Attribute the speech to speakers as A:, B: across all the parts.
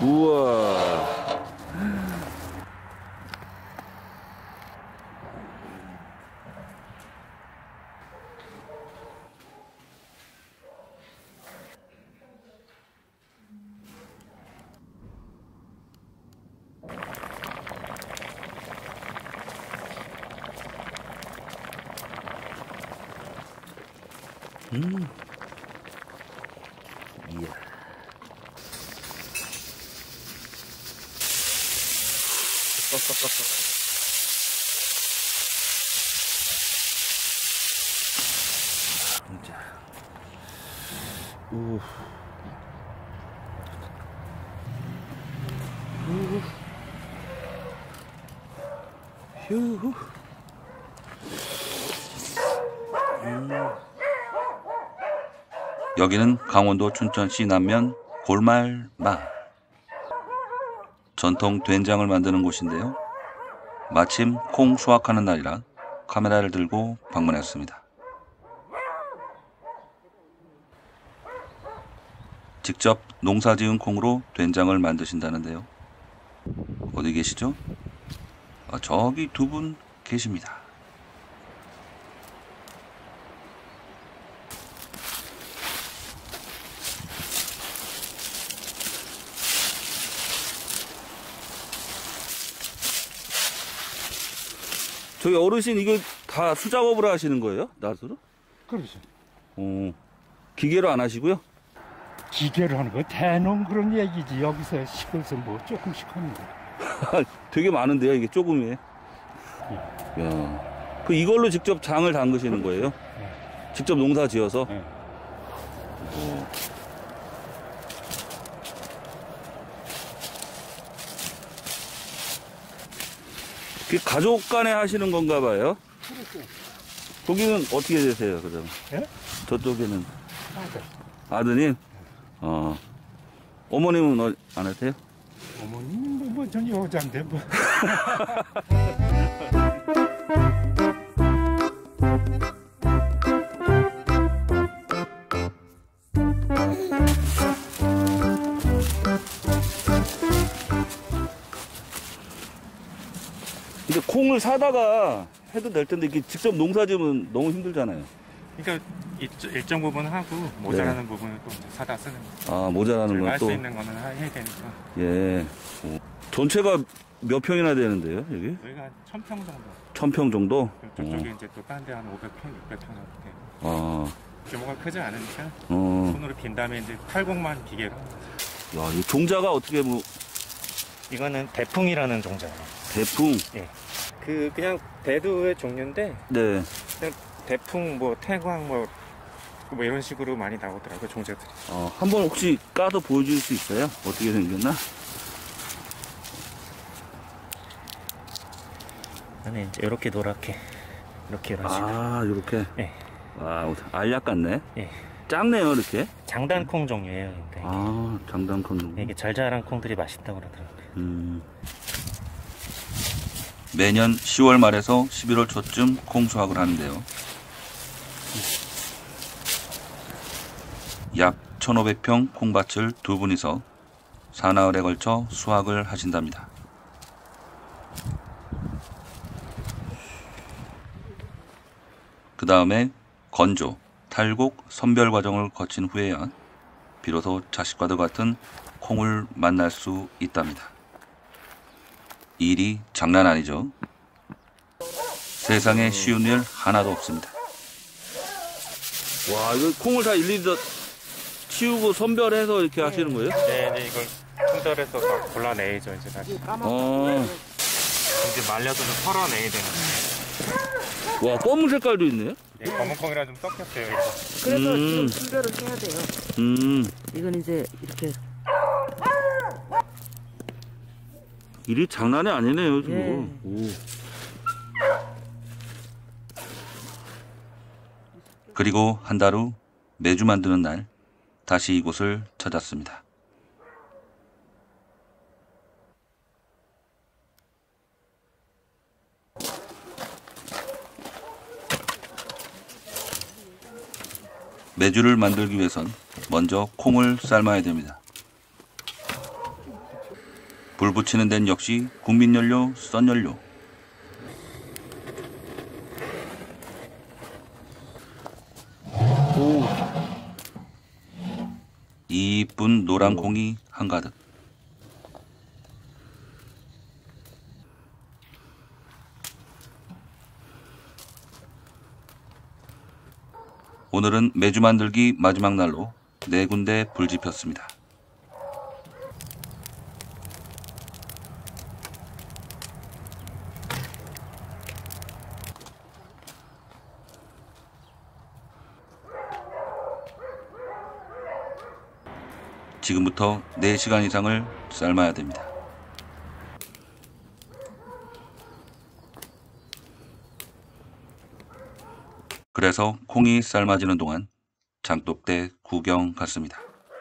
A: 우와. 이야. 진짜. 우. 휴. 여기는 강원도 춘천시 남면 골말 마을. 전통 된장을 만드는 곳인데요. 마침 콩 수확하는 날이라 카메라를 들고 방문했습니다. 직접 농사지은 콩으로 된장을 만드신다는데요. 어디 계시죠? 저기 두 분 계십니다. 저기 어르신 이거 다 수작업으로 하시는 거예요? 낫으로?
B: 그렇죠.
A: 기계로 안 하시고요?
B: 기계로 하는 거 대농 그런 얘기지. 여기서 시골에서 뭐 조금씩 하는 거.
A: 되게 많은데요, 이게 조금이에요. 야, 그 이걸로 직접 장을 담그시는 거예요? 직접 농사 지어서? 가족 간에 하시는 건가 봐요?
B: 그렇죠.
A: 거기는 어떻게 되세요, 그럼?
B: 예?
A: 저쪽에는?
B: 아들.
A: 아드님? 어머님은 안 하세요?
B: 어머님은 뭐 전 여자인데 뭐.
A: 이게 콩을 사다가 해도 될 텐데 이게 직접 농사 지으면 너무 힘들잖아요.
C: 그러니까 일정 부분 하고 모자라는 부분은 또 사다 쓰는 거예요.
A: 모자라는 건
C: 할
A: 또.
C: 수 있는 거는 해야 되니까.
A: 예. 전체가 몇 평이나 되는데요, 여기?
C: 여기가 1000평 정도.
A: 1000평 정도?
C: 저쪽에 이제 또 딴 데 한 500평, 600평 정도 돼요. 규모가 크지 않으니까 손으로 빈 다음에 이제 탈곡만 기계로 하는 거죠.
A: 야, 이 종자가 어떻게
C: 이거는 대풍이라는 종자예요.
A: 대풍?
C: 예. 그냥 대두의 종류인데
A: 네.
C: 그냥 대풍, 뭐 태광, 뭐 이런 식으로 많이 나오더라고요, 종자들이.
A: 한번 혹시 까서 보여줄 수 있어요? 어떻게 생겼나?
C: 안에 이제 이렇게 노랗게 이렇게 이런 식으로.
A: 이렇게?
C: 예.
A: 알약 같네?
C: 예.
A: 작네요, 이렇게?
C: 장단콩 종류예요. 근데
A: 장단콩 종류.
C: 이게 잘 자란 콩들이 맛있다고 그러더라고요.
A: 매년 10월 말에서 11월 초쯤 콩 수확을 하는데요. 약 1500평 콩밭을 두 분이서 사나흘에 걸쳐 수확을 하신답니다. 그 다음에 건조, 탈곡, 선별 과정을 거친 후에야 비로소 자식과도 같은 콩을 만날 수 있답니다. 일이 장난 아니죠. 세상에 쉬운 일 하나도 없습니다. 와, 이거 콩을 다 일일이 다 치우고 선별해서 이렇게 하시는 거예요?
C: 네, 이제 이걸 손절해서 다 골라내야죠, 이제 다시. 이제 말려서 좀 털어내야 되는 거예요.
A: 와, 검은 색깔도 있네요?
C: 네, 검은 콩이라 좀 섞였어요, 이거.
D: 그래서 지금 분별을 해야 돼요. 이건 이제 이렇게.
A: 일이 장난이 아니네요, 지금.
D: 예.
A: 그리고 한 달 후 매주 만드는 날 다시 이곳을 찾았습니다. 매주를 만들기 위해선 먼저 콩을 삶아야 됩니다. 불 붙이는 데는 역시 국민연료, 썬연료.
E: 오.
A: 이쁜 노란 콩이 한가득. 오늘은 매주 만들기 마지막 날로 4군데 불 지폈습니다. 지금부터 4시간 이상을 삶아야 됩니다. 그래서 콩이 삶아지는 동안 장독대 구경 갔습니다.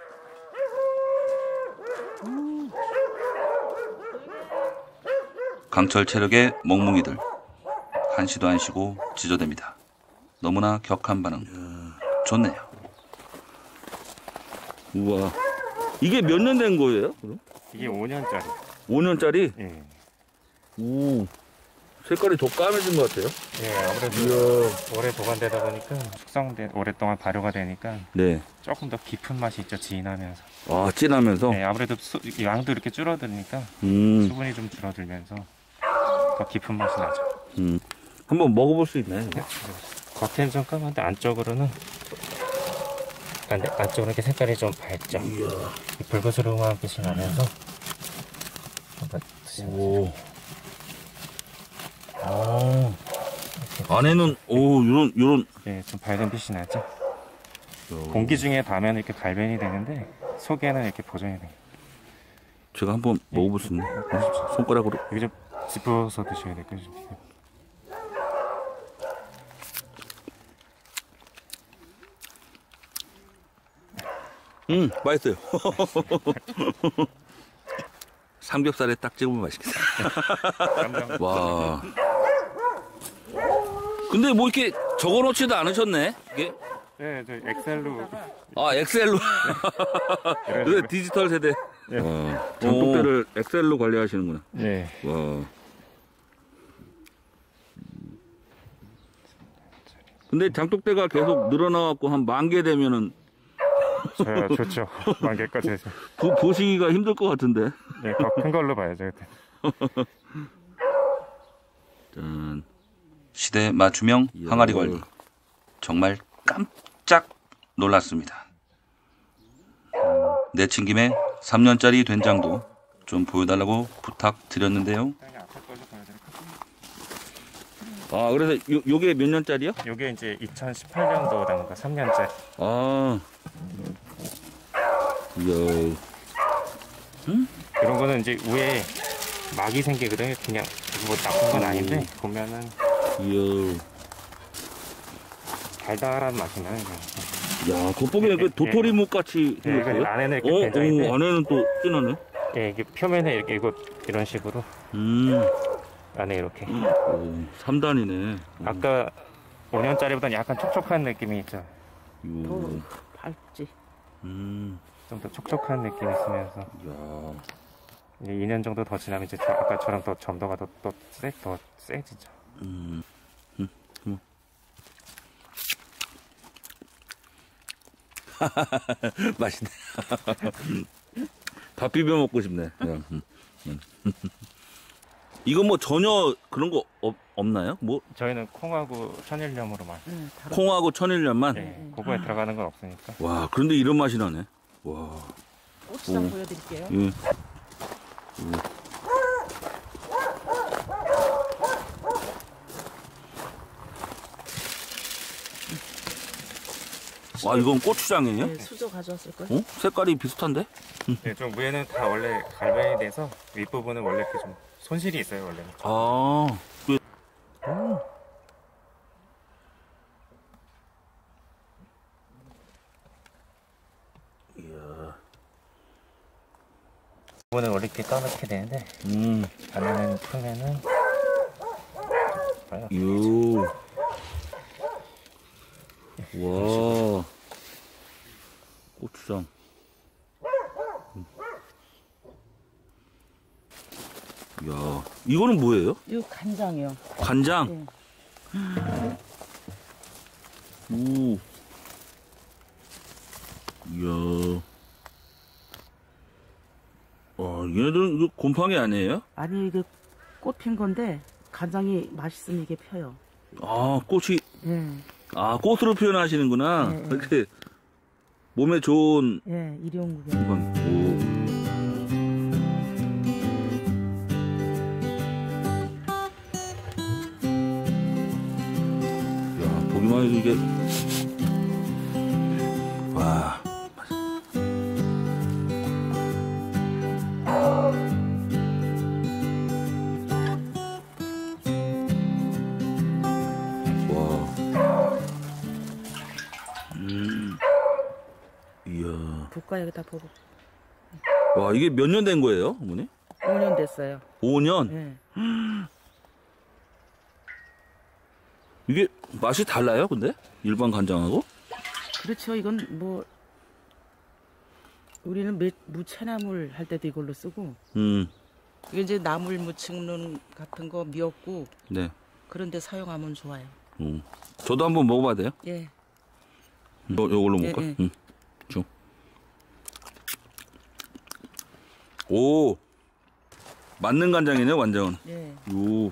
A: 강철 체력의 멍뭉이들 한시도 안 쉬고 지저댑니다. 너무나 격한 반응. 좋네요.
E: 우와. 이게 몇 년 된 거예요? 그럼?
C: 이게 5년짜리.
E: 5년짜리?
C: 예.
E: 오. 색깔이 더 까매진 것 같아요.
C: 예, 아무래도 오래 보관되다 보니까 숙성돼 오랫동안 발효가 되니까
E: 네.
C: 조금 더 깊은 맛이 있죠. 진하면서.
E: 아, 진하면서?
C: 예, 아무래도 양도 이렇게 줄어드니까
E: 음.
C: 수분이 좀 줄어들면서 더 깊은 맛이 나죠.
E: 한번 먹어볼 수 있나요? 이거?
C: 겉에는 좀 까만데 안쪽으로는 이렇게 색깔이 좀 밝죠. 이 붉으스름한 빛이 나면서 한번 드셔보세요.
E: 오. 아. 안에는 요런
C: 예, 좀 밝은 빛이 나죠. 공기 중에 닿으면 이렇게 갈변이 되는데 속에는 이렇게 보존이 돼요.
E: 제가 한번 먹어볼 수 있나요? 손가락으로.
C: 여기 좀 짚어서 드셔야 될 거죠.
E: 맛있어요. 삼겹살에 딱 찍으면 맛있겠다. 와. 근데 뭐 이렇게 적어놓지도 않으셨네? 이게?
C: 네, 저 엑셀로.
E: 아, 엑셀로. 그래, 디지털 세대.
C: 네.
E: 장독대를 엑셀로 관리하시는구나.
C: 네.
E: 와. 근데 장독대가 계속 늘어나갖고 한 10,000개 되면은
C: 좋죠. 10,000개까지 해서.
E: 보시기가 힘들 것 같은데.
C: 네, 더 큰 걸로 봐야죠. 그때.
E: 짠.
A: 시대 맞춤형 항아리 관리. 정말 깜짝 놀랐습니다. 내친 김에 3년짜리 된장도 좀 보여달라고 부탁드렸는데요.
E: 아, 그래서 요게 몇 년짜리요?
C: 요게 이제 2018년도 나온 거 3년짜리.
E: 아. 이야.
C: 이런 거는 이제 위에 막이 생기거든요. 그냥 뭐 나쁜 건 아닌데 보면은
E: 이야.
C: 달달한 맛이 나요.
E: 야, 겉보기에는 그 도토리묵 같이
C: 네, 이거
E: 생겼어요?
C: 안에는 이렇게 된장인데.
E: 안에는 또 진하네.
C: 예, 이게 표면에 이렇게 이런 식으로 안에 이렇게.
E: 오, 3단이네.
C: 아까 5년짜리보다는 약간 촉촉한 느낌이 있죠.
D: 더 밝지.
E: 음.
C: 좀 더 촉촉한 느낌이 있으면서
E: 야.
C: 이제 2년 정도 더 지나면 이제 아까처럼 더 점도가 더 세지죠.
E: 맛있네. 밥 비벼 먹고 싶네. 이거 뭐 전혀 그런 거 없나요? 뭐
C: 저희는 콩하고 천일염으로만.
E: 콩하고 천일염만?
C: 네, 그거에 들어가는 건 없으니까.
E: 와, 그런데 이런 맛이 나네. 와.
D: 고추장 보여드릴게요.
E: 예. 와, 이건 고추장이에요?
D: 네, 수저 가져왔을 거예요.
E: 어? 색깔이 비슷한데?
C: 네, 좀 위에는 다 원래 갈변이 돼서 윗부분은 원래 이렇게 좀 손실이 있어요, 원래는.
E: 아. 이야.
C: 부분은 원래 이렇게 떠넣게 되는데 안에는 풀면은
E: 유. 와. 고추장. 이거는 뭐예요?
D: 이거 간장이요.
E: 간장?
D: 네.
E: 오. 이야. 와, 얘네들은 이거 곰팡이 아니에요?
D: 아니 이게 꽃 핀 건데 간장이 맛있으면 이게 펴요.
E: 아, 꽃이,
D: 예.
E: 아, 꽃으로 표현하시는구나.
D: 네, 네.
E: 이렇게 몸에 좋은
D: 예, 일용구경.
E: 곰팡이. 오. 야, 보기만 해도 이게. 와. 이야.
D: 볶아 여기다 보고.
E: 와, 이게 몇 년 된 거예요, 어머니?
D: 5년 됐어요.
E: 5년?
D: 예.
E: 이게 맛이 달라요, 근데? 일반 간장하고?
D: 그렇죠. 이건 뭐 우리는 무채나물 할 때도 이걸로 쓰고 이게 이제 나물 무침는 같은 거 미역국
E: 네.
D: 그런 데 사용하면 좋아요.
E: 저도 한번 먹어봐도 돼요?
D: 예.
E: 요걸로
D: 예,
E: 먹을까?
D: 예.
E: 줘. 오! 맞는 간장이네요, 완전.
D: 예.
E: 요.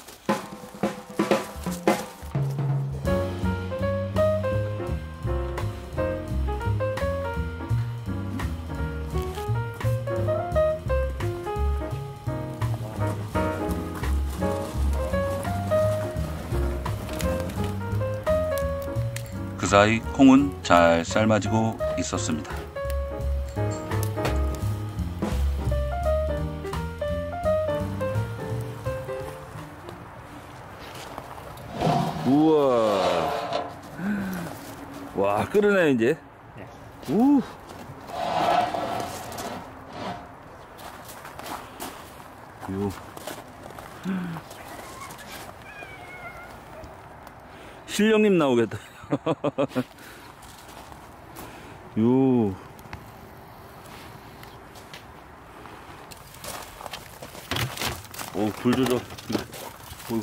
A: 그 사이 콩은 잘 삶아지고 있었습니다.
E: 우와. 와, 끓으네, 이제.
C: 네.
E: 우. 요. 실령님 나오겠다. 요. 오, 불 조절. 오.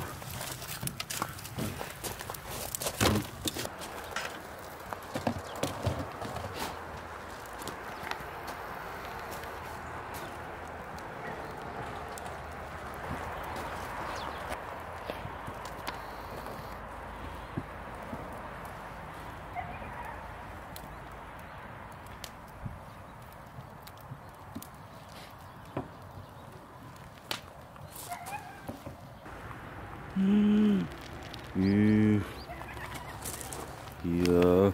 E: 이야.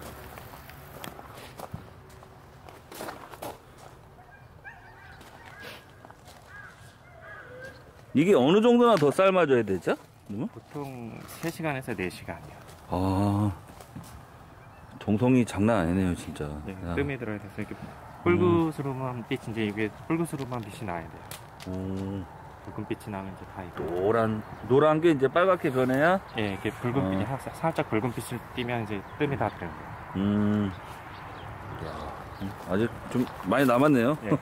E: 이게 어느 정도나 더 삶아줘야 되죠?
C: 보통 3시간에서 4시간이요.
E: 아, 정성이 장난 아니네요, 진짜.
C: 예,
E: 야.
C: 뜸이 들어야 돼서 이렇게 붉으스름한 빛, 이제 이게 붉으스름한 빛이 나야 돼요. 붉은 빛이 나면 이제 다 익고.
E: 노란 게 이제 빨갛게 변해야?
C: 예, 이렇게 붉은 빛이 살짝 붉은 빛을 띠면 이제 뜸이 다 들어요.
E: 야, 아직 좀 많이 남았네요.
C: 예.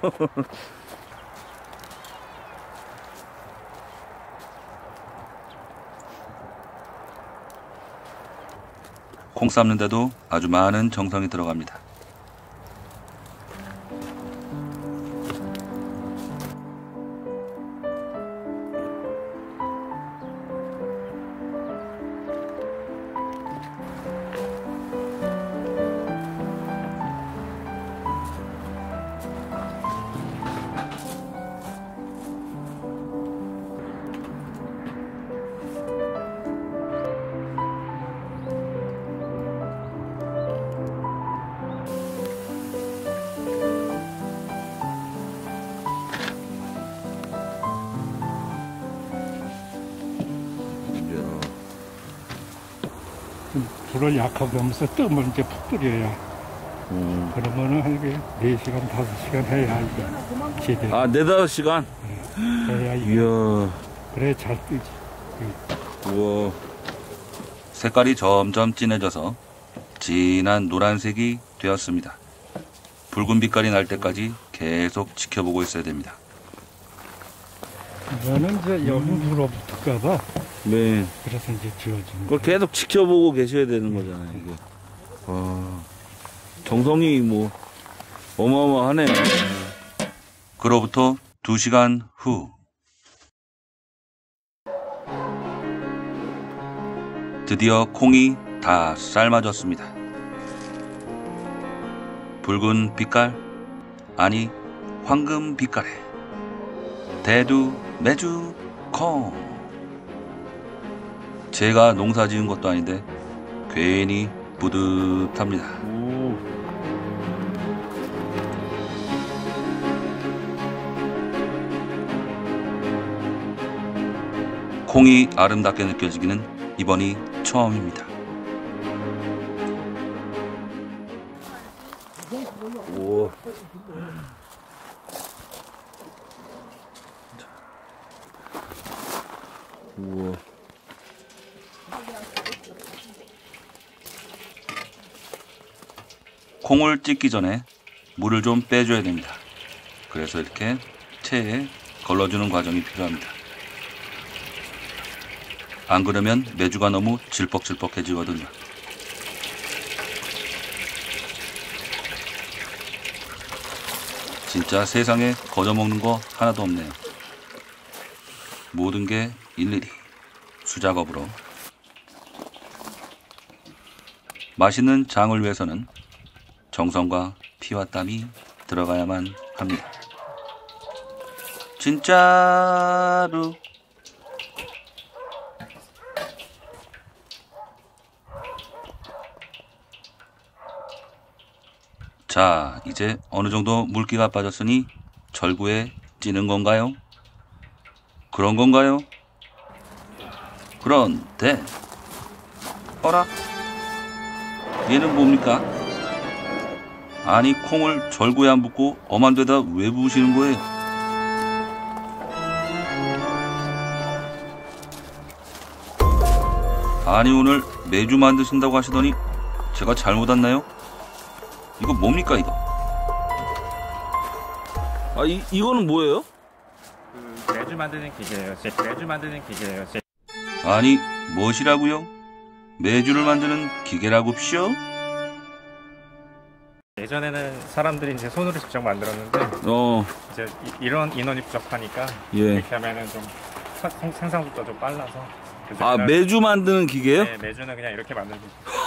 A: 콩 삶는데도 아주 많은 정성이 들어갑니다.
B: 불을 약하게 하면서 뜸을 이제 푹 끓여야. 그러면은 한 4시간, 5시간 해야 이게 제대로.
E: 아, 4-5시간?
B: 해야 이게.
E: 이야.
B: 그래 잘 뜨지.
E: 우와.
A: 색깔이 점점 진해져서 진한 노란색이 되었습니다. 붉은 빛깔이 날 때까지 계속 지켜보고 있어야 됩니다.
B: 이거는 이제 여기 물어붙을까봐.
E: 네.
B: 그래서 이제 지어진
E: 그걸 계속 지켜보고 계셔야 되는 거잖아요, 이게. 와, 정성이 뭐, 어마어마하네요.
A: 그로부터 2시간 후. 드디어 콩이 다 삶아졌습니다. 붉은 빛깔, 아니 황금 빛깔의 대두 메주 콩. 제가 농사 지은 것도 아닌데 괜히 뿌듯합니다. 콩이 아름답게 느껴지기는 이번이 처음입니다.
E: 오. 우와.
A: 콩을 찢기 전에 물을 좀 빼줘야 됩니다. 그래서 이렇게 체에 걸러주는 과정이 필요합니다. 안 그러면 메주가 너무 질퍽질퍽해지거든요. 진짜 세상에 거저먹는 거 하나도 없네요. 모든 게 일일이 수작업으로. 맛있는 장을 위해서는 정성과 피와 땀이 들어가야만 합니다. 진짜로. 자, 이제 어느 정도 물기가 빠졌으니 절구에 찌는 건가요? 그런 건가요? 그런데 어라? 얘는 뭡니까? 아니, 콩을 절구에 안 붓고 엄한 데다 왜 부으시는 거예요? 아니, 오늘 메주 만드신다고 하시더니 제가 잘못 왔나요? 이거 뭡니까, 이거?
E: 아, 이거는 뭐예요?
C: 그 메주 만드는 기계예요. 메주 만드는 기계예요.
A: 아니, 무엇이라고요? 메주를 만드는 기계라고쇼?
C: 예전에는 사람들이 이제 손으로 직접 만들었는데 이제 이런 인원이 부족하니까
E: 예.
C: 이렇게 하면은 좀 생산 속도가 좀 빨라서.
E: 아, 메주 만드는 기계요?
C: 네, 메주는 그냥 이렇게 만들고.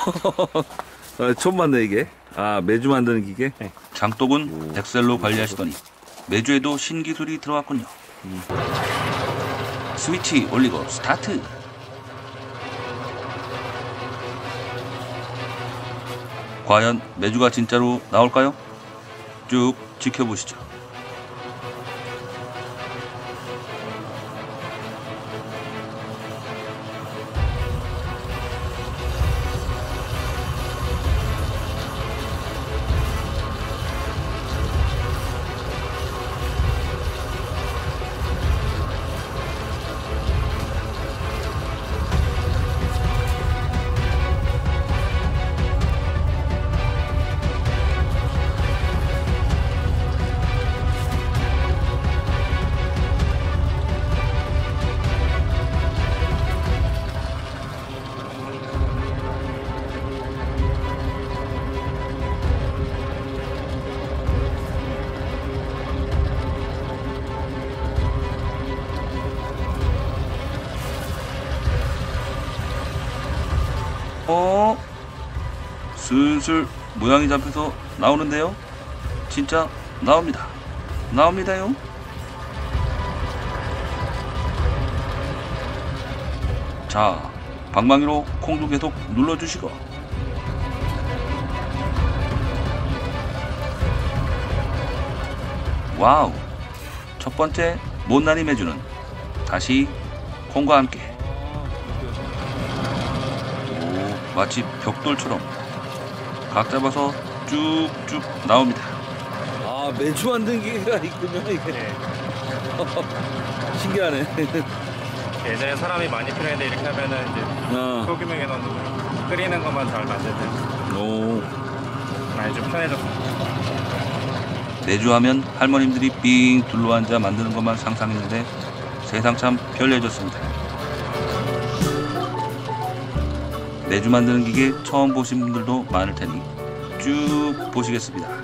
E: 처음 봤네, 이게. 아, 메주 만드는 기계?
C: 네.
A: 장독은 엑셀로 관리하시더니 메주에도 신기술이 들어갔군요. 스위치 올리고 스타트. 과연 메주가 진짜로 나올까요? 쭉 지켜보시죠. 슬슬 모양이 잡혀서 나오는데요. 진짜 나옵니다. 나옵니다요. 자, 방망이로 콩도 계속 눌러주시고. 와우, 첫 번째 못난이 메주는 다시 콩과 함께 마치 벽돌처럼 각 잡아서 쭉쭉 나옵니다.
E: 아, 메주 만드는 기계가 있군요, 이게.
C: 네.
E: 신기하네.
C: 예전에 사람이 많이 필요했는데 이렇게 하면은 이제 소규모에 넣는 끓이는 것만 잘 만들면
E: 오.
C: 많이 좀 편해졌습니다.
A: 메주하면 할머님들이 삥 둘러앉아 만드는 것만 상상했는데 세상 참 편리해졌습니다. 매주 만드는 기계 처음 보신 분들도 많을 테니 쭉 보시겠습니다.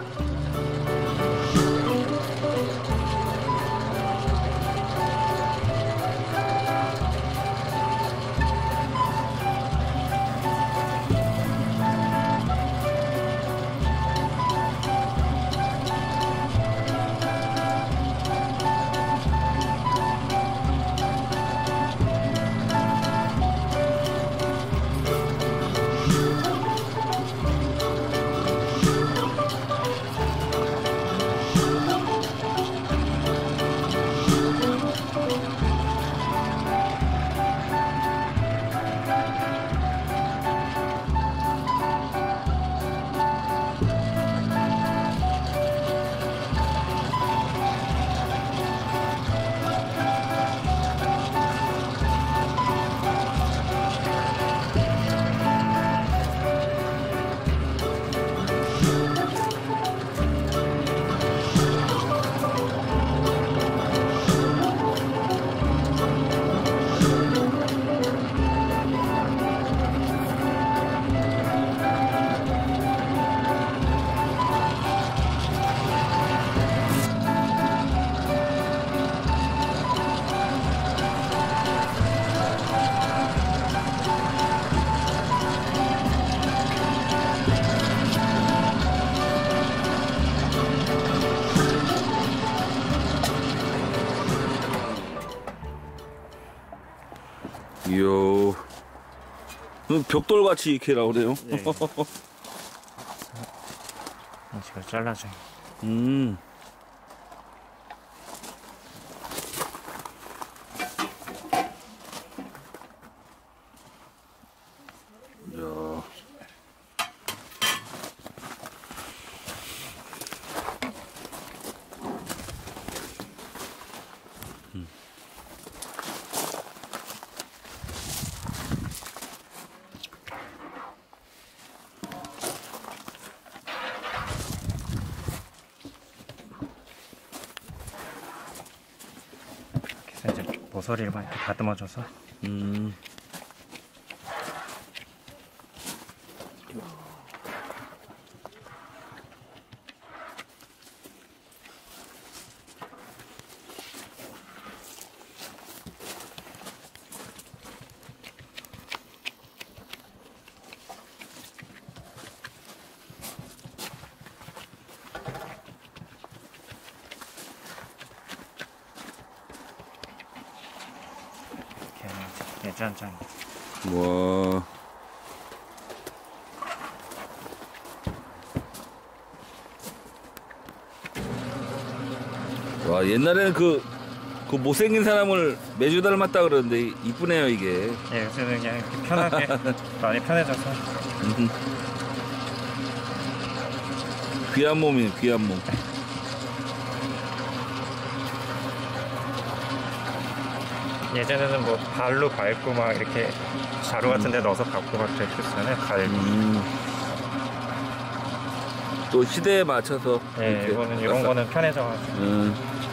E: 이야, 벽돌같이 이렇게 나오네요.
C: 네. 제가 잘라줘.
E: 이야.
C: 그래서 이제 모서리를 막 이렇게 다듬어줘서. 예주 한 장.
E: 와. 와, 옛날에는 그 못생긴 사람을 매주 닮았다 그러는데 이쁘네요 이게.
C: 예, 요새는 그냥 이렇게 편하게 많이 편해져서.
E: 귀한 몸이네, 귀한 몸.
C: 예전에는 뭐 발로 밟고 막 이렇게 자루 같은 데 넣어서 밟고 막 그랬었잖아요. 갈고.
E: 또 시대에 맞춰서.
C: 예,
E: 이렇게
C: 이거는 이런 거는 편해져가지고.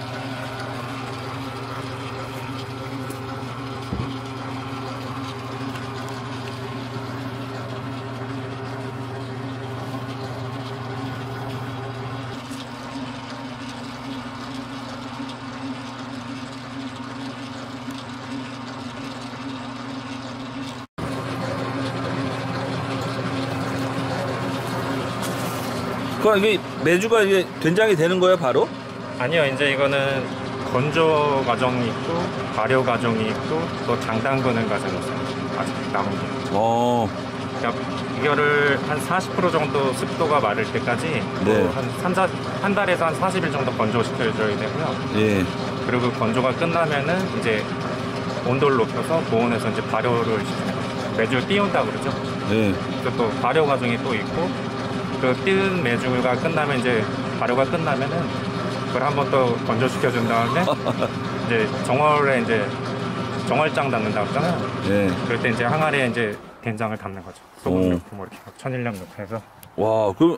E: 그럼 이게 메주가 이게 된장이 되는 거예요, 바로?
C: 아니요, 이제 이거는 건조 과정이 있고 발효 과정이 있고 또 장 담그는 과정이 있어요. 아직 남은 게. 그러니까 이거를 한 40% 정도 습도가 마를 때까지
E: 네.
C: 한 달에서 한 40일 정도 건조시켜줘야 되고요.
E: 예.
C: 그리고 건조가 끝나면은 이제 온도를 높여서 고온에서 이제 발효를 시켜요. 메주 띄운다 그러죠.
E: 예.
C: 또 발효 과정이 또 있고 그 띄운 메주가 끝나면 이제 발효가 끝나면은 그걸 한 번 또 건조시켜 준 다음에 이제 정월장 담는다고 했잖아요.
E: 예.
C: 그럴 때 이제 항아리에 이제 된장을 담는 거죠. 소금 넣고 뭐 이렇게 천일염 넣고 해서.
E: 와, 그럼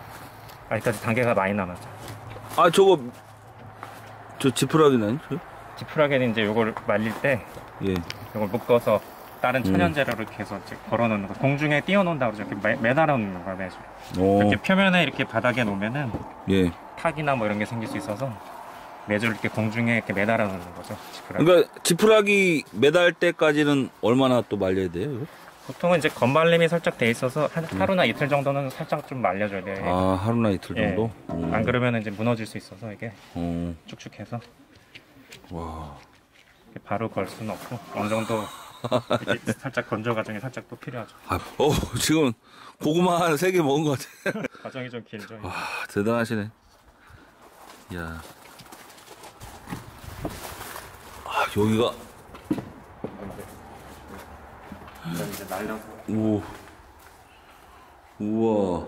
C: 아직까지 단계가 많이 남았죠.
E: 저 지푸라기는?
C: 지푸라기는 이제 요걸 말릴 때
E: 예.
C: 요걸 묶어서 다른 천연 재료를 이렇게 해서 이제 걸어놓는 거. 공중에 띄워놓는다고 이렇게 매달아 놓는 거야, 매주. 이렇게 표면에 이렇게 바닥에 놓으면은
E: 예.
C: 탁이나 뭐 이런 게 생길 수 있어서 매주를 이렇게 공중에 이렇게 매달아 놓는 거죠. 지푸라기.
E: 그러니까 지푸라기 매달 때까지는 얼마나 또 말려야 돼요? 이거?
C: 보통은 이제 건말림이 살짝 돼 있어서 하루나 이틀 정도는 살짝 좀 말려줘야 돼요.
E: 아, 하루나 이틀 정도?
C: 예. 안 그러면 이제 무너질 수 있어서 이게 축축해서
E: 와.
C: 바로 걸 수는 없고 어느 정도 이렇게 살짝 건조 과정이 살짝 또 필요하죠.
E: 아, 지금 고구마 한 3개 먹은 것 같아.
C: 과정이 좀 길죠.
E: 와, 대단하시네. 이야. 아, 여기가.
C: 이제 말려서.
E: 오. 우와.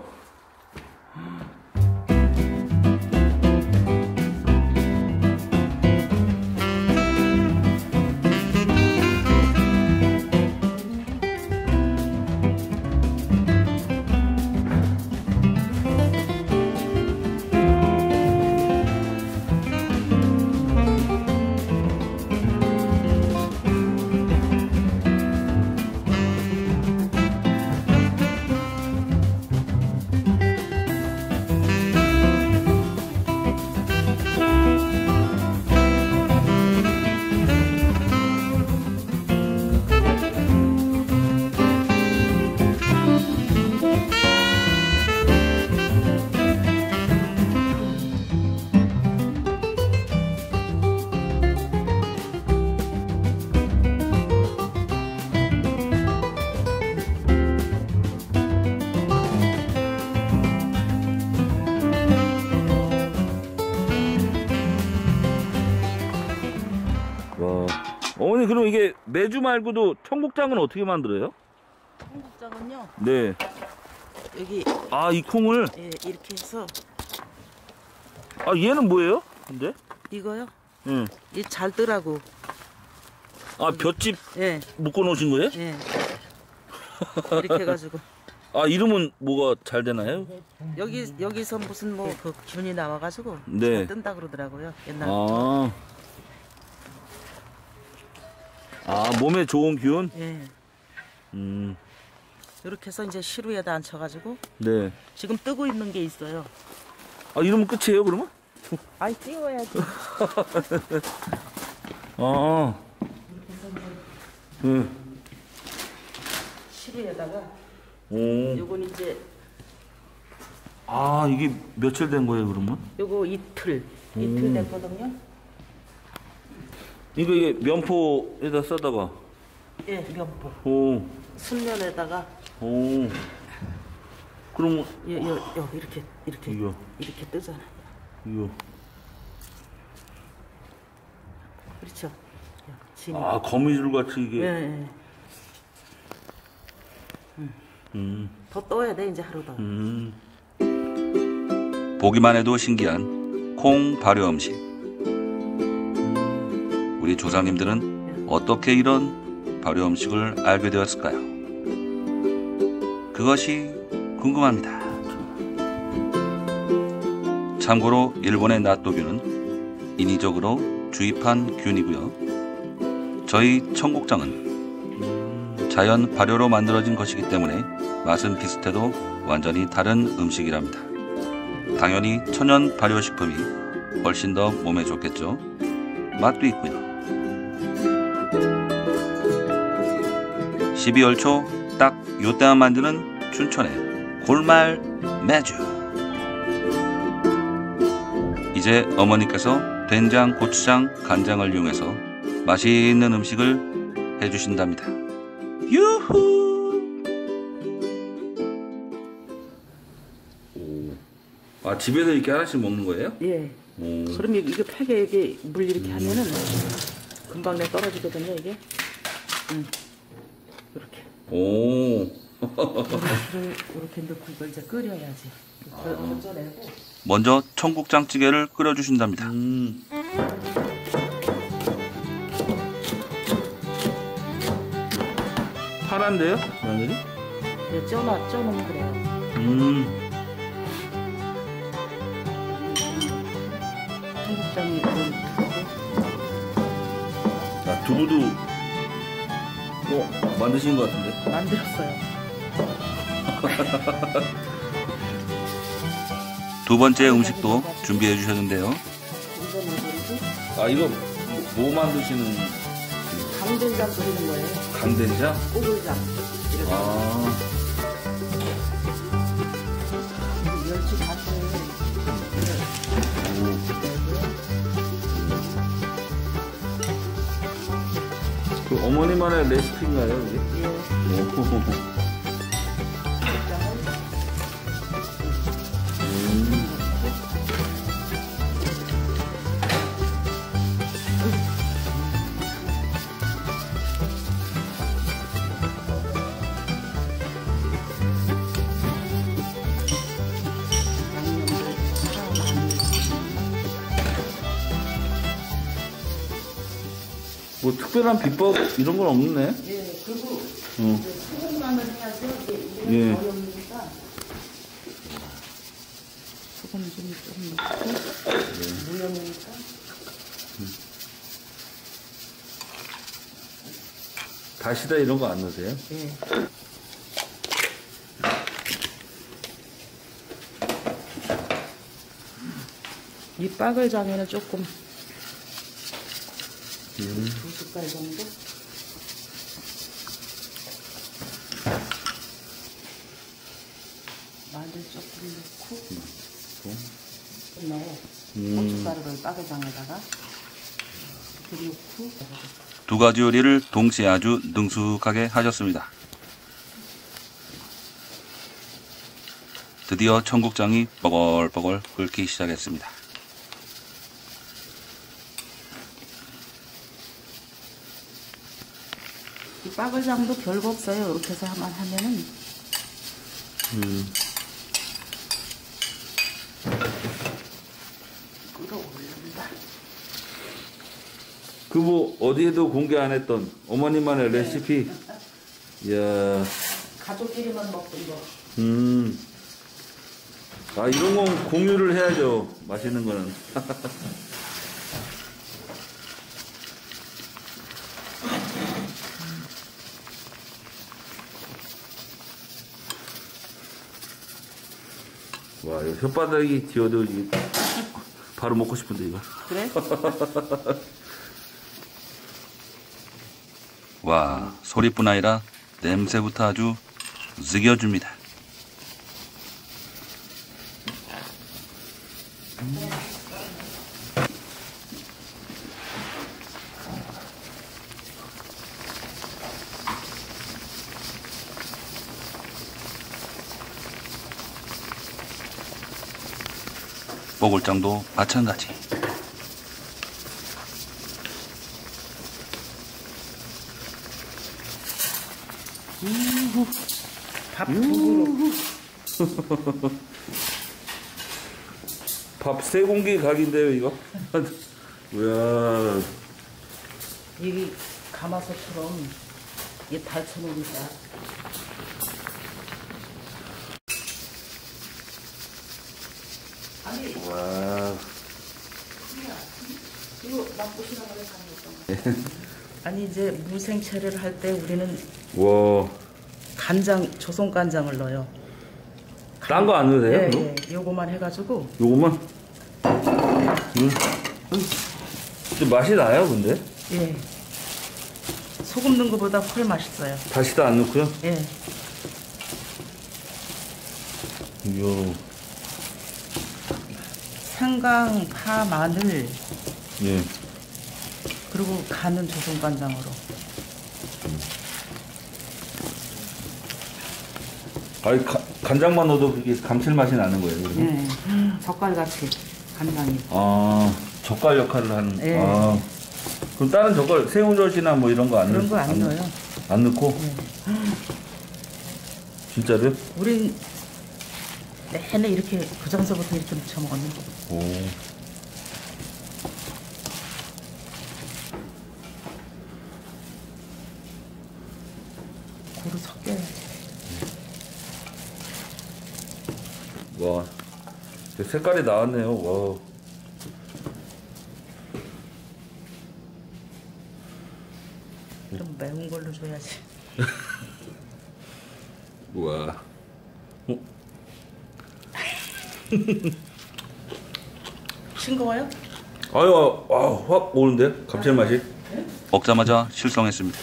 E: 어머니, 그럼 이게 메주 말고도 청국장은 어떻게 만들어요?
D: 청국장은요.
E: 네.
D: 여기
E: 아, 이 콩을?
D: 예, 이렇게 해서
E: 아, 얘는 뭐예요? 근데?
D: 이거요.
E: 응.
D: 이 잘더라고.
E: 아, 볏짚
D: 예,
E: 묶어 놓으신 거예요?
D: 예. 이렇게 해가지고
E: 아, 이름은 뭐가 잘 되나요?
D: 여기서 무슨 뭐 그 균이 나와가지고
E: 네.
D: 잘 뜬다 그러더라고요. 옛날에.
E: 몸에 좋은 균?
D: 예. 이렇게 해서 이제 시루에다 앉혀가지고
E: 네.
D: 지금 뜨고 있는 게 있어요.
E: 아, 이러면 끝이에요, 그러면?
D: 아이 띄워야지.
E: 아. 네.
D: 시루에다가
E: 오.
D: 요건 이제
E: 아, 이게 며칠 된 거예요, 그러면?
D: 요거 이틀 됐거든요.
E: 이게 면포에다 써다가.
D: 예, 면포.
E: 오.
D: 순면에다가
E: 오. 그럼
D: 요 이렇게
E: 이거.
D: 이렇게 뜨잖아요.
E: 이거.
D: 그렇죠. 진이.
E: 아, 거미줄 같이 이게.
D: 예, 예. 더 떠야 돼 이제 하루 더.
A: 보기만 해도 신기한 콩 발효 음식. 우리 조상님들은 어떻게 이런 발효 음식을 알게 되었을까요? 그것이 궁금합니다. 참고로 일본의 나토균은 인위적으로 주입한 균이고요. 저희 청국장은 자연 발효로 만들어진 것이기 때문에 맛은 비슷해도 완전히 다른 음식이랍니다. 당연히 천연 발효식품이 훨씬 더 몸에 좋겠죠. 맛도 있고요. 12월 초 딱 요때만 만드는 춘천의 골말 메주. 이제 어머니께서 된장, 고추장, 간장을 이용해서 맛있는 음식을 해주신답니다. 유후!
E: 아, 집에서 이렇게 하나씩 먹는 거예요?
D: 예. 그럼 이게 팩에 이게 물 이렇게 하면은 금방 내 떨어지거든요 이게. 이렇게.
E: 오.
D: 물을 이렇게 넣고 이걸 이제 끓여야지. 건져내고.
A: 먼저 청국장찌개를 끓여주신답니다.
E: 파란데요? 마늘이?
D: 네, 쪄놓으면 그래요. 청국장이 좀
E: 두부도 만드신 것 같은데?
D: 만들었어요.
A: 두 번째 음식도 준비해 주셨는데요.
E: 아, 이거 뭐 만드시는
D: 강된장 끓이는 거예요.
E: 강된장?
D: 꼬들장.
E: 아,
D: 멸치 밭을
E: 그 어머니만의 레시피인가요, 이게?
D: 예.
E: 오. 뭐 특별한 비법 이런 건 없네.
D: 예, 그리고 소금만을 해야죠. 이게
E: 예.
D: 어려우니까 소금 좀 넣고 무염이니까.
E: 다시다 이런 거 안 넣으세요?
D: 예. 이 빠글장에는 조금 2숟갈 정도? 마늘 조금 넣고 좀 넣어 고춧가루를 빠글장에다가 넣고
A: 두 가지 요리를 동시에 아주 능숙하게 하셨습니다. 드디어 청국장이 뻐글뻐글 끓기 시작했습니다.
D: 이 빠글장도 별거 없어요. 이렇게 해서 하면은 끓어올린다.
E: 그 뭐 어디에도 공개 안 했던 어머니만의 레시피. 이야.
D: 가족끼리만 먹던 거.
E: 아, 이런 건 공유를 해야죠. 맛있는 거는. 와, 이거 혓바닥이 뒤어도 바로 먹고 싶은데, 이거.
D: 그래?
A: 와, 소리뿐 아니라 냄새부터 아주 죽여줍니다. 뽀글장도 마찬가지.
D: 밥 두부로.
E: 밥 3공기 각인데요, 이거? 뭐야.
D: 이 가마솥처럼 이게 달쳐놓으니까. 아니,
E: 와.
D: 이거 맛보시라고 해서 아니 이제 무생채를 할 때 우리는
E: 와.
D: 간장, 조선 간장을 넣어요.
E: 딴 거 안 넣어도 돼요?
D: 예,
E: 그럼?
D: 예. 요거만 해가지고
E: 요것만? 좀 맛이 나요, 근데?
D: 예. 소금 넣은 것보다 훨 맛있어요.
E: 다시다 안 넣고요?
D: 예.
E: 이야.
D: 생강, 파, 마늘
E: 예.
D: 그리고 간은 조선 간장으로.
E: 아니, 간장만 넣어도 그게 감칠맛이 나는 거예요. 그러면?
D: 예. 젓갈같이 간장이.
E: 아, 젓갈 역할을 하는.
D: 예.
E: 아. 그럼 다른 젓갈, 새우젓이나 뭐 이런 거 안
D: 그런 거 안 넣어요.
E: 안 넣고? 진짜로요?
D: 우린 내내 이렇게 그 전서부터 이렇게 무쳐 먹었는데.
E: 오.
D: 고루 섞여야지.
E: 와. 색깔이 나왔네요. 와.
D: 걸로 줘야지.
E: 우와.
D: 싱거워요?
E: 아유, 확 오는데? 감칠맛이?
A: 먹자마자 실성했습니다.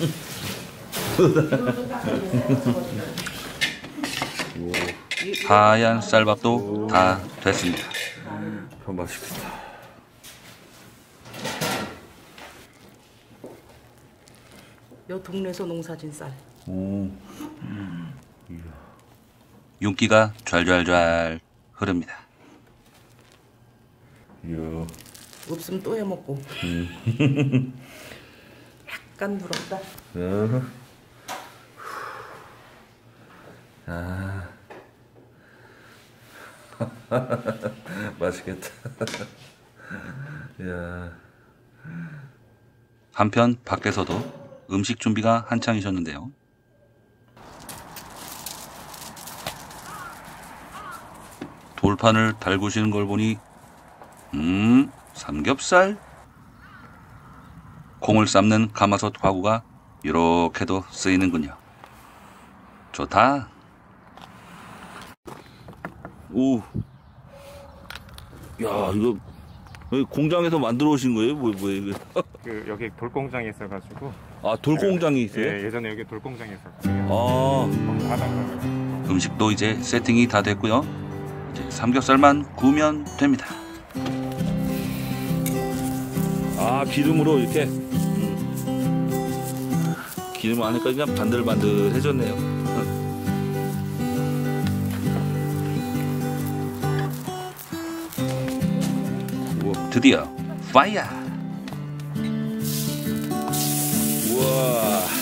A: 하얀 쌀밥도 다 됐습니다.
E: 맛있겠다.
D: 요 동네에서 농사진 쌀.
A: 윤기가 좔좔좔 흐릅니다.
E: 이야.
D: 없으면 또 해먹고. 약간 누렇다.
E: 아. 맛있겠다. 이야.
A: 한편 밖에서도 음식 준비가 한창이셨는데요. 돌판을 달구시는 걸 보니 삼겹살? 콩을 삶는 가마솥 화구가 이렇게도 쓰이는군요. 좋다.
E: 오. 야, 이거 여기 공장에서 만들어 오신 거예요? 뭐예요, 이거?
C: 여기 돌공장이 있어가지고.
E: 아, 돌공장이 있어요?
C: 예, 예전에 여기 돌공장이 있었거든요.
E: 아.
C: 하다가
A: 음식도 이제 세팅이 다 됐고요. 이제 삼겹살만 구우면 됩니다.
E: 아, 기름으로 이렇게. 기름 안 하니까 그냥 반들반들해졌네요.
A: 드디어 파이어!
E: 우와.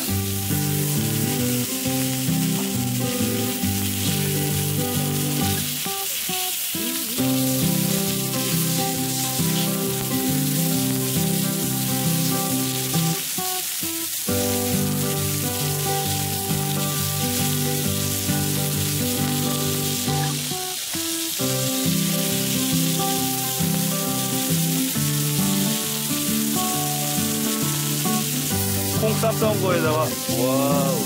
E: 콩 쌌던 거에다가 와우.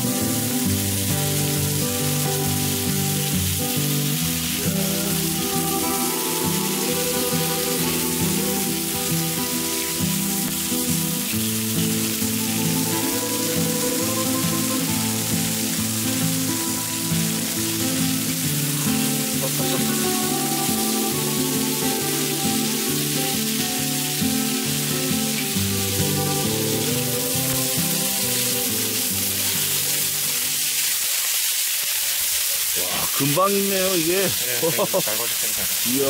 E: 금방 있네요, 이게.
C: 네, 잘 거짓습니다.
E: 이야.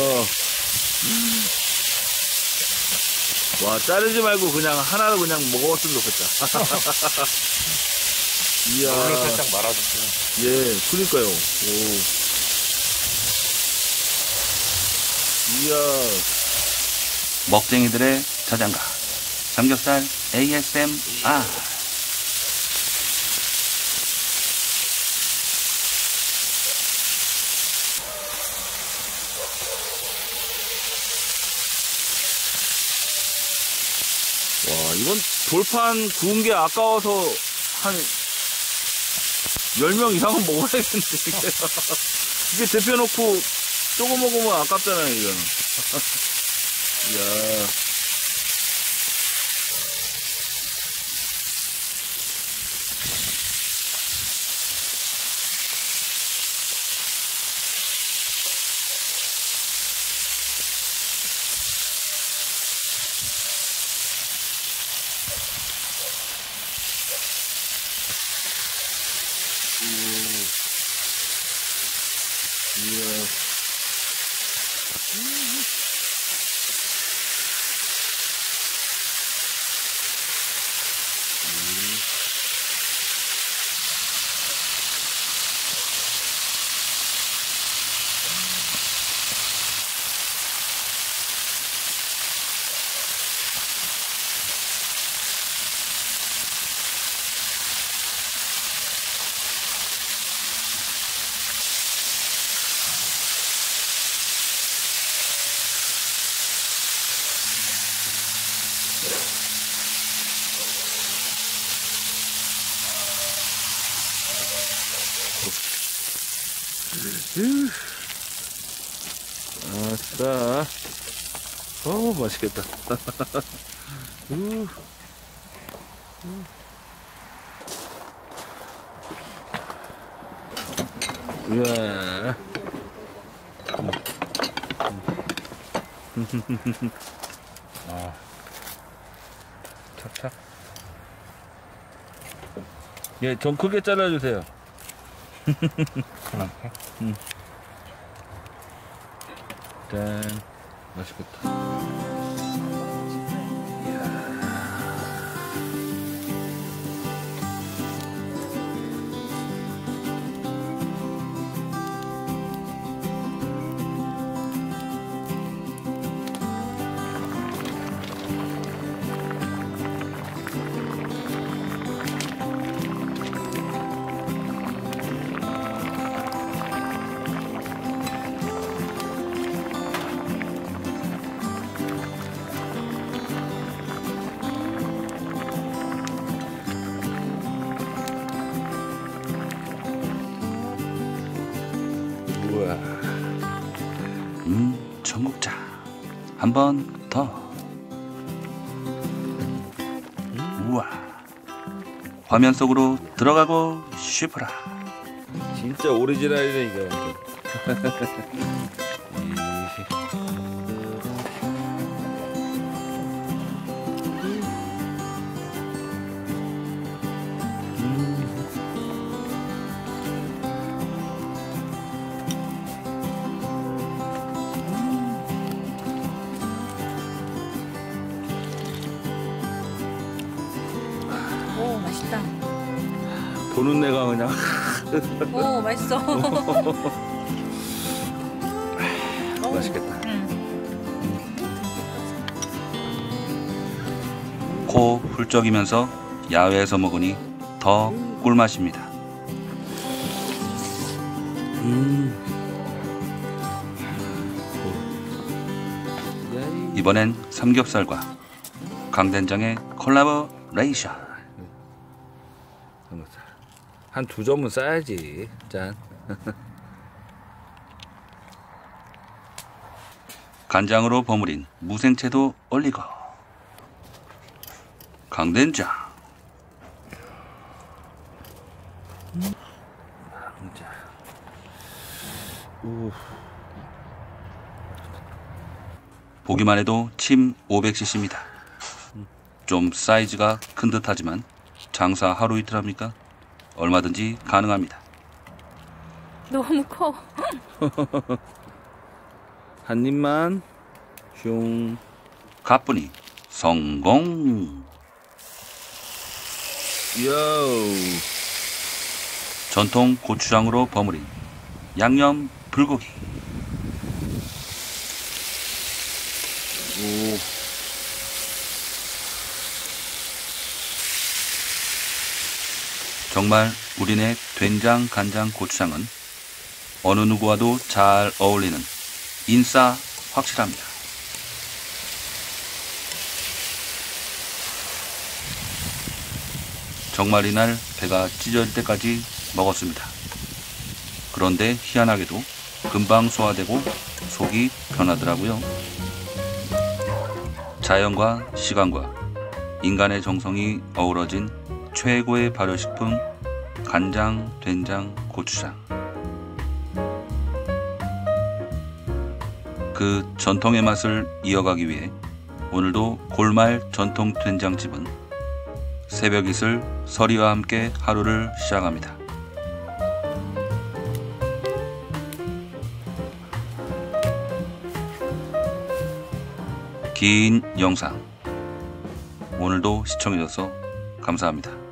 E: 와, 자르지 말고 그냥 하나로 그냥 먹었으면 좋겠다. 이야.
C: 물로 살짝 말아주세요.
E: 예, 그러니까요. 오. 이야.
A: 먹쟁이들의 자장가 삼겹살 ASMR.
E: 와, 이건 돌판 구운 게 아까워서 한 10명 이상은 먹어야겠는데, 이게. 이게 데펴놓고 조금 먹으면 아깝잖아요, 이거는. 이야. 이야. 아싸. 맛있겠다. 우와. 착착. 예, 좀 크게 잘라주세요. 짠. 맛있겠다. 우와.
A: 청국장 한 번 더. 우와. 화면 속으로 들어가고 싶어라.
E: 진짜 오리지널이네 이거.
F: 오, 맛있다.
E: 보는 내가 그냥.
F: 오, 맛있어.
E: 맛있겠다.
A: 코 훌쩍이면서 야외에서 먹으니 더 꿀맛입니다. 이번엔 삼겹살과 강된장의 콜라보레이션.
E: 한 2점은 싸야지. 짠.
A: 간장으로 버무린 무생채도 올리고 강된장. 보기만 해도 침 500cc입니다. 좀 사이즈가 큰 듯하지만 장사 하루 이틀 합니까? 얼마든지 가능합니다.
F: 너무 커.
E: 한 입만. 슝.
A: 가뿐히 성공.
E: 요.
A: 전통 고추장으로 버무린 양념 불고기.
E: 오.
A: 정말 우리네 된장, 간장, 고추장은 어느 누구와도 잘 어울리는 인싸 확실합니다. 정말 이날 배가 찢어질 때까지 먹었습니다. 그런데 희한하게도 금방 소화되고 속이 편하더라고요. 자연과 시간과 인간의 정성이 어우러진 최고의 발효식품 간장, 된장, 고추장. 그 전통의 맛을 이어가기 위해 오늘도 골말 전통 된장집은 새벽 이슬 서리와 함께 하루를 시작합니다. 긴 영상 오늘도 시청해줘서 감사합니다.